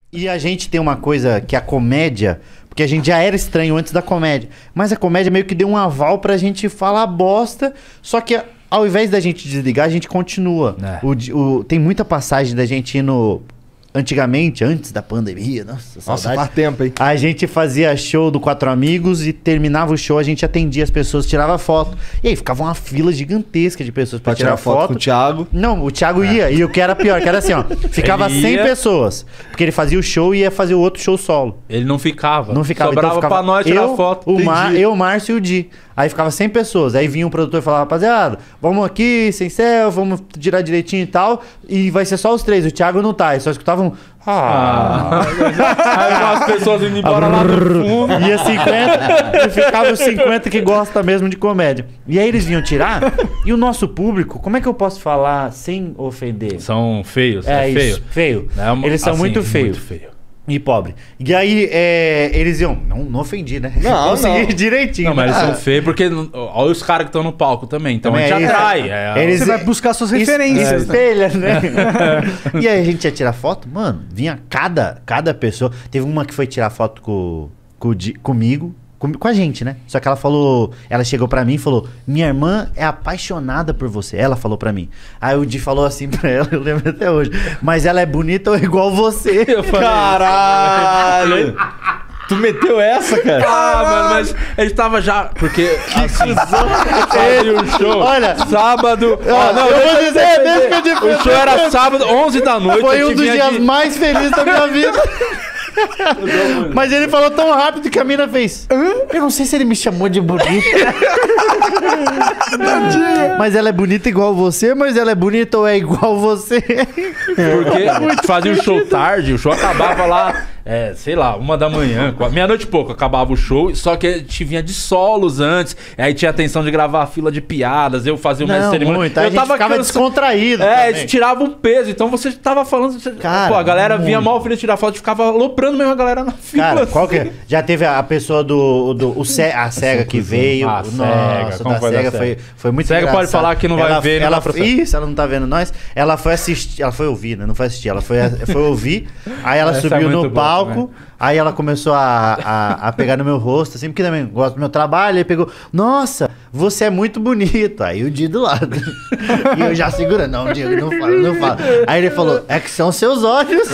E a gente tem uma coisa que a comédia... Porque a gente já era estranho antes da comédia. Mas a comédia meio que deu um aval pra gente falar bosta. Só que ao invés da gente desligar, a gente continua. Tem muita passagem da gente ir no... Antigamente, antes da pandemia, nossa, saudade. Faz tempo, hein? A gente fazia show do Quatro Amigos e terminava o show, a gente atendia as pessoas, tirava foto. E aí ficava uma fila gigantesca de pessoas pra tirar foto. Com o Thiago. Não, o Thiago ia. E o que era pior, que era assim, ó. Ficava 100 pessoas. Porque ele fazia o show e ia fazer o outro show solo. Ele não ficava. Não ficava. Sobrava então ficava pra nós tirar foto. Eu, o Márcio e o Di. Aí ficava 100 pessoas. Aí vinha um produtor e falava, rapaziada, vamos aqui, sem céu, vamos tirar direitinho e tal. E vai ser só os 3. O Thiago não tá. E só escutavam... Aí as pessoas indo embora lá no fundo. Ia 50 e ficava os 50 que gosta mesmo de comédia. E aí eles vinham tirar. E o nosso público, como é que eu posso falar sem ofender? São feios. É feio. isso, feio. Eles são assim, muito feios. Muito feio. E pobre. E aí, eles iam... Não ofendi, né? Não, consegui direitinho. Não, mas eles são feios porque... Olha os caras que estão no palco também. Então Também a gente é isso. atrai. Você vai buscar suas referências. Espelha, né? E aí a gente ia tirar foto. Mano, vinha cada pessoa. Teve uma que foi tirar foto comigo. Com a gente, né? Só que ela falou... Ela chegou pra mim e falou... Minha irmã é apaixonada por você. Ela falou pra mim. Aí o Di falou assim pra ela, eu lembro até hoje. Mas ela é bonita ou igual você? Eu falei, caralho! Tu meteu essa, cara? Mano, mas a gente tava já... Porque... Que cuzão! O show... Olha... Sábado... eu vou dizer, desde que eu te o show era sábado, 11 da noite. Foi um dos dias mais felizes da minha vida. Mas ele falou tão rápido que a mina fez. Eu não sei se ele me chamou de bonita. Mas ela é bonita igual você, mas ela é bonita ou é igual você? Porque fazia o show tarde, o show acabava lá, sei lá, 1 da manhã, meia-noite e pouco acabava o show, só que a gente vinha de solos antes, aí tinha a atenção de gravar a fila de piadas, eu fazia uma cerimônia. Muito. A gente ficava descontraído. A gente tirava um peso, então você tava falando. Cara, pô, a galera vinha mal feliz tirar foto e ficava aloprando mesmo a galera na fila. Cara, qual que é? Já teve a pessoa a cega que veio. A Nossa, Como da cega foi muito cega engraçado. pode falar que não vai ver. Isso, ela não tá vendo nós. Ela foi assistir, ela foi ouvir, né? Não foi assistir, ela foi ouvir. Aí ela subiu no palco. Aí ela começou a pegar no meu rosto, assim, porque também gosta do meu trabalho. Aí pegou, nossa, você é muito bonito. Aí o Di do lado. E eu já segurando, não, Diego, não fala. Aí ele falou, é que são seus olhos.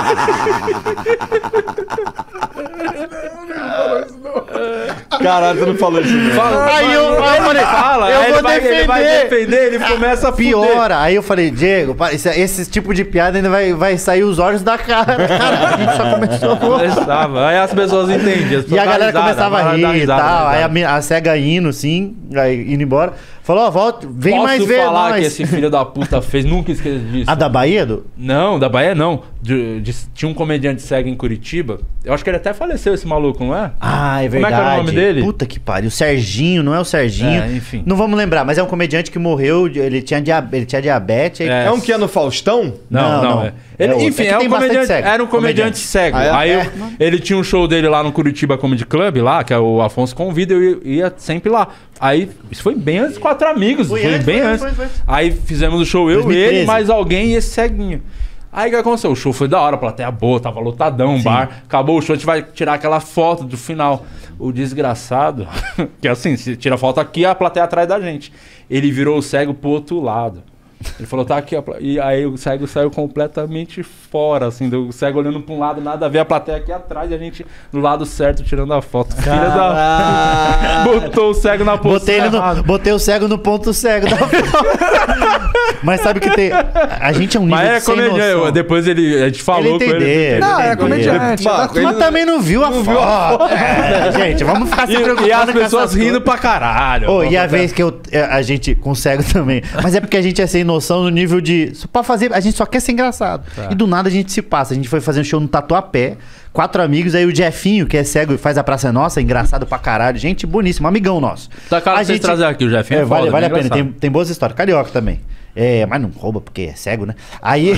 Caralho, tu não falou isso não. Aí eu falei, eu vou defender. Ele vai defender, ele começa a piora. Aí eu falei, Diego, esse tipo de piada ainda vai sair os olhos da cara. Cara, a gente só começou. Aí as pessoas entendiam. E a galera começava a rir e tal. Aí a cega indo, assim, aí indo embora. Falou, ó, volta, vem mais ver falar nós. Que esse filho da puta fez, nunca esqueci disso. A da Bahia? Não, da Bahia não. Tinha um comediante cego em Curitiba. Eu acho que ele até faleceu, esse maluco, não é? Ah, é verdade. Como é que era o nome dele? Puta que pariu. Serginho, não é o Serginho. Enfim. Não vamos lembrar, mas é um comediante que morreu, ele tinha diabetes. É um que é no Faustão? Não. Enfim, tem comediante, cego. era um comediante cego. Aí ele tinha um show dele lá no Curitiba Comedy Club, lá, que é o Afonso convida, eu ia sempre lá. Aí, isso foi bem antes, Quatro Amigos. Foi bem antes. Aí fizemos o show, 2013. Ele, mais alguém e esse ceguinho. Aí o que aconteceu? O show foi da hora, a plateia boa, tava lotadão, bar. Acabou o show, a gente vai tirar aquela foto do final. O desgraçado, que assim, se tira a foto aqui, a plateia atrás da gente. Ele virou o cego pro outro lado. Ele falou, tá aqui. E aí o cego saiu completamente fora, assim, do cego olhando pra um lado, nada a ver, a plateia aqui atrás e a gente do lado certo tirando a foto. Filha da... Botou o cego na posição. Botei o cego no ponto cego da foto. Mas sabe que tem. A gente é um nível de sem noção. Depois a gente falou com ele. Não, é comediante. Mas também não viu a foto. Gente, vamos ficar se preocupando. E as pessoas rindo pra caralho. E a vez que a gente com cego também. Mas é porque a gente é sem noção no nível de... Pra fazer, a gente só quer ser engraçado. E do nada a gente se passa. A gente foi fazer um show no Tatuapé, 4 amigos, aí o Jefinho, que é cego e faz a Praça Nossa, engraçado pra caralho. Gente boníssimo, amigão nosso. Tá claro que vocês trazer aqui o Jefinho. Vale a pena, tem boas histórias. Carioca também. Mas não rouba porque é cego, né? Aí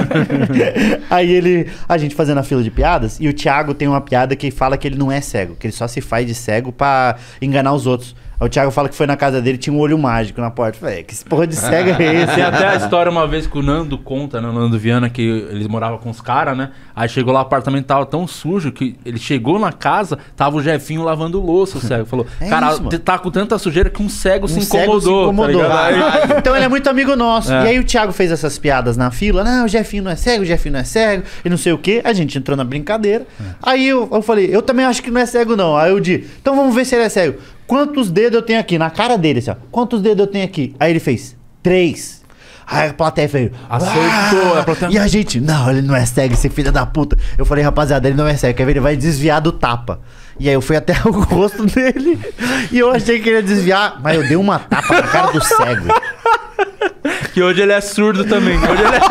a gente fazendo a fila de piadas, e o Thiago tem uma piada que fala que ele não é cego, que ele só se faz de cego pra enganar os outros. Aí o Thiago fala que foi na casa dele, tinha um olho mágico na porta. Falei, que porra de cega é esse? Tem até a história uma vez que o Nando conta, né? O Nando Viana, que eles moravam com os caras, né? Aí chegou lá, o apartamento tava tão sujo que ele chegou na casa, tava o Jefinho lavando louça, o cego. Falou, cara, tá com tanta sujeira que um cego se incomodou. Tá então ele é muito amigo nosso. E aí o Thiago fez essas piadas na fila. Não, o Jefinho não é cego, o Jefinho não é cego. E não sei o quê. A gente entrou na brincadeira. Aí eu falei, eu também acho que não é cego não. Aí eu disse, então vamos ver se ele é cego. Quantos dedos eu tenho aqui? Na cara dele, assim, ó. Quantos dedos eu tenho aqui? Aí ele fez 3. Aí a plateia fez... Acertou. A plateia... E a gente... Não, ele não é cego, esse filho da puta. Eu falei, rapaziada, ele não é cego. Quer ver? Ele vai desviar do tapa. E aí eu fui até o rosto dele. E eu achei que ele ia desviar. Mas eu dei uma tapa na cara do cego. Que hoje ele é surdo também. Hoje ele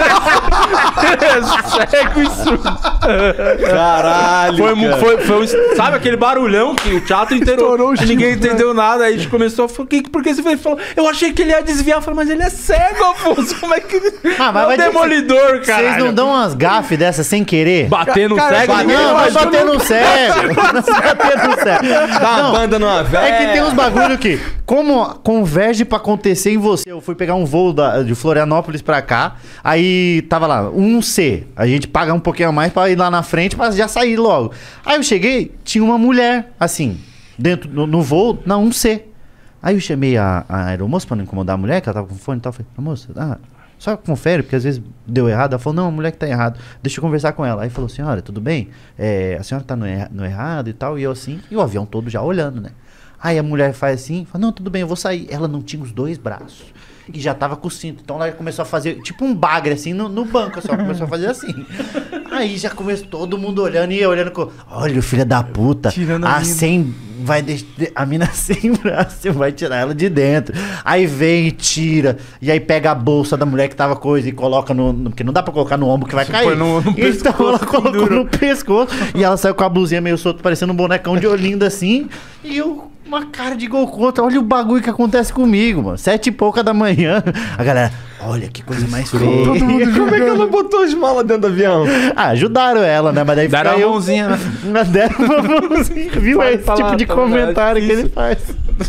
é cego e surdo. Caralho. Foi sabe aquele barulhão que o teatro inteiro e ninguém entendeu nada. Aí a gente começou a falar, por que você fez? Falou, eu achei que ele ia desviar. Eu falei, mas ele é cego, Afonso. Como é que. Mas vai demolidor, cara. Vocês não dão umas gafes dessas sem querer? Bater no cego? Não, vai bater no cego. Bater no cego. Dá uma banda numa velha. É que tem uns bagulho que, como converge pra acontecer em você. Eu fui pegar um voo de Florianópolis pra cá, aí tava lá, 1C. A gente paga um pouquinho a mais pra ir lá na frente, mas já sair logo. Aí eu cheguei, tinha uma mulher, assim, dentro, no voo, na 1C. Aí eu chamei a aeromoça pra não incomodar a mulher, que ela tava com fone e tal. Eu falei, moça, só confere, porque às vezes deu errado. Ela falou, não, a mulher que tá errado, deixa eu conversar com ela. Aí falou, senhora, tudo bem? A senhora tá no errado e tal, e eu assim, e o avião todo já olhando, né? Aí a mulher faz assim, fala, não, tudo bem, eu vou sair. Ela não tinha os 2 braços. E já tava com o cinto. Então ela começou a fazer, tipo um bagre, assim, no banco. Só começou a fazer assim. Aí já começou todo mundo olhando. E eu olhando com... Olha, o filho da puta. Tirando a 100... Vai deixar... A mina sem braço, você vai tirar ela de dentro. Aí vem e tira. E aí pega a bolsa da mulher que tava coisa e coloca no... Porque não dá pra colocar no ombro que vai cair. No então pescoço, ela colocou no pescoço. E ela saiu com a blusinha meio solta, parecendo um bonecão de Olinda assim. E eu... Uma cara de gol contra. Olha o bagulho que acontece comigo, mano. 7h pouca da manhã. A galera, olha que coisa mais feia. Como é que ela botou as malas dentro do avião? Ajudaram ela, né? Mas daí deram uma mãozinha, né? Deram uma mãozinha. Viu? É esse tipo de comentário que ele faz.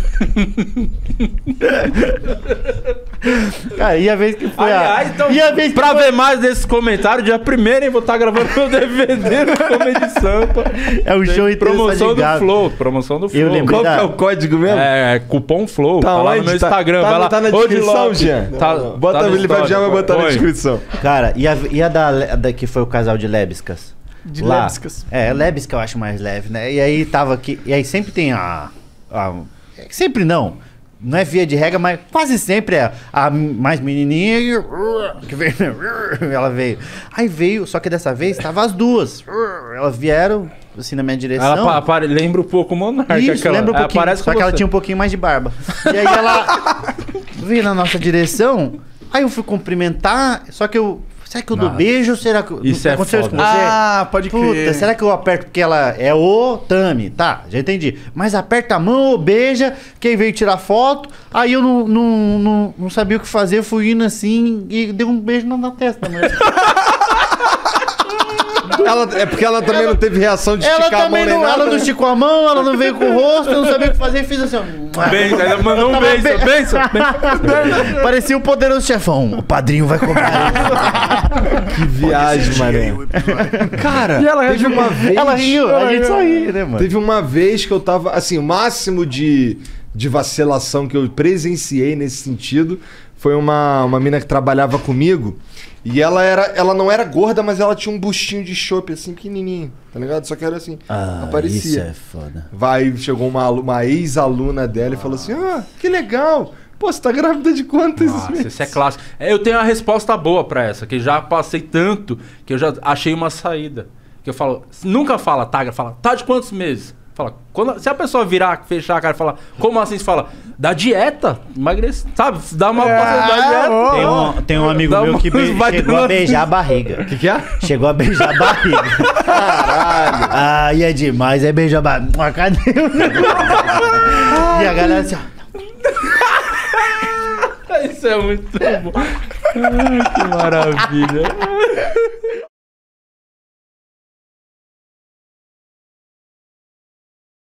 Cara, e a vez que foi então, e a vez que pra ver mais desses comentários, dia 1º, hein? Vou estar gravando meu DVD no Comedy Sampa. É o show inteiro. Promoção do Flow. Promoção do Flow. Eu lembrei Qual que é o código mesmo? Cupom Flow. Tá lá no meu Instagram. Vai lá. Tá na descrição, Jean. Bota, ele já vai botar na descrição. Cara, e a da que foi o casal de lébiscas? De lébiscas. Lébisca eu acho mais leve, né? E aí tava aqui. E aí sempre tem sempre não. Não é via de regra, mas quase sempre é a mais menininha que veio. Ela veio. Aí veio, só que dessa vez tava as duas. Elas vieram assim na minha direção. Ela lembra um pouco o Monarca. Isso, lembra um pouquinho. Só que ela tinha um pouquinho mais de barba. E aí ela veio na nossa direção. Aí eu fui cumprimentar, só que eu... Será que eu dou beijo ou será que... Isso é foda. Com você? Pode crer. Puta, será que eu aperto porque ela é o Tami? Tá, já entendi. Mas aperta a mão ou beija, quem veio tirar foto. Aí eu não sabia o que fazer, eu fui indo assim e dei um beijo na testa. Mas... É porque ela também não teve reação de esticar a mão nem nada. Ela não esticou a mão, ela não veio com o rosto, eu não sabia o que fazer e fiz assim, ó. Benção, ela mandou um benção. Parecia o poderoso chefão. O padrinho vai cobrar. Que viagem, mané. Cara, teve uma vez... Ela riu, a gente só ri, né, mano? Teve uma vez que eu tava... Assim, o máximo de vacilação que eu presenciei nesse sentido foi uma mina que trabalhava comigo. E ela não era gorda, mas ela tinha um bustinho de chope assim, pequenininho, tá ligado? Só que era assim, aparecia. Isso é foda. Chegou uma ex-aluna dela e falou assim, que legal. Pô, você tá grávida de quantos meses? Isso é clássico. Eu tenho uma resposta boa pra essa, que já passei tanto, que eu já achei uma saída. Que eu falo, nunca fala, fala, tá de quantos meses? Fala, se a pessoa virar, fechar a cara e falar, como assim? Você fala, da dieta, emagrece, sabe? Dá uma da dieta. Tem um amigo meu que chegou a beijar a barriga. O que é? Chegou a beijar a barriga. Caralho. Aí é demais, é beijar a barriga. Cadê o negócio? E a galera assim, ó. Isso é muito bom. Que maravilha.